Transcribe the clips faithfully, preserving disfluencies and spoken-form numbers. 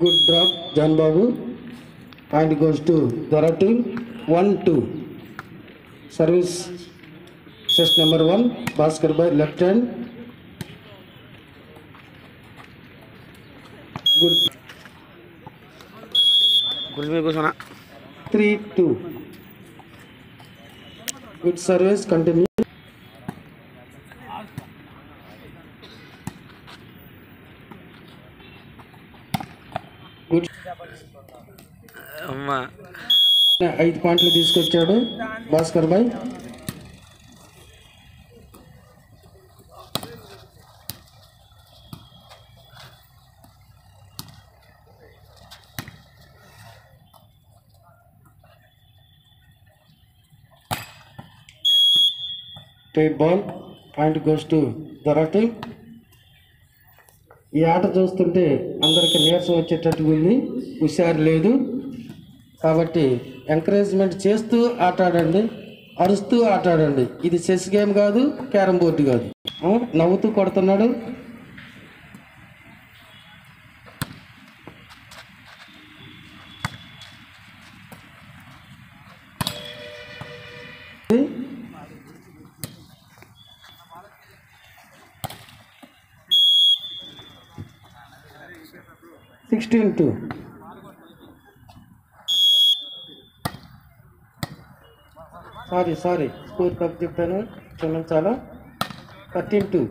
Good drop, Jan Babu. Point goes to Dorothy. One two. Service set number one. Bhaskar by left hand. Good. Three two. Good service. Continue. Good. ఐదు పాయింట్లు తీసుకొచ్చాడు Bhaskar bhai. Type ball. Point goes to దొరటి. ఈ ఆట చూస్తుంటే అందరికి నీరసం వచ్చేటట్టుగా ఉంది, హుషారు లేదు. కాబట్టి ఎంకరేజ్మెంట్ చేస్తూ ఆట ఆడండి, అరుస్తూ ఆట ఆడండి. ఇది చెస్ గేమ్ కాదు, క్యారమ్ బోర్డు కాదు. నవ్వుతూ కొడుతున్నాడు. Sixteen two. Sorry sorry score తప్పు చెప్పాను, క్షమించాలా. Thirteen two.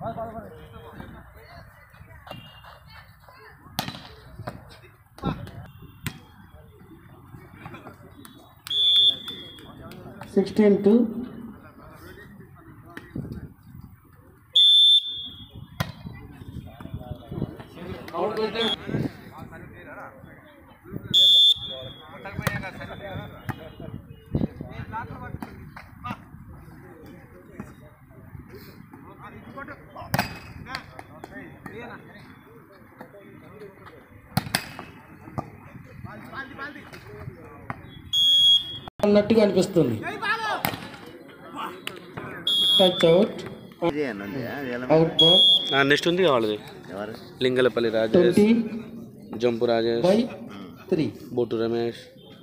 Sixteen two. అన్నట్టుగా అనిపిస్తుంది. Touch out. Out ball. Next ఉంది వాళ్ళది Lingalapalli Rajesh, jump Rajesh by three. బొట్టు రమేష్.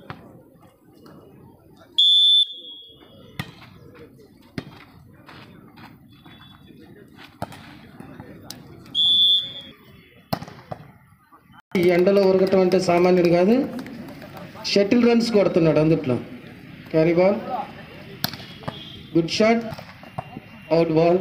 ఈ ఎండలో ఉరగటం అంటే సామాన్యుడు కాదు. షటిల్ రన్స్ కొడుతున్నాడు అందుట్లో. Carry ball. Good shot. Out ball.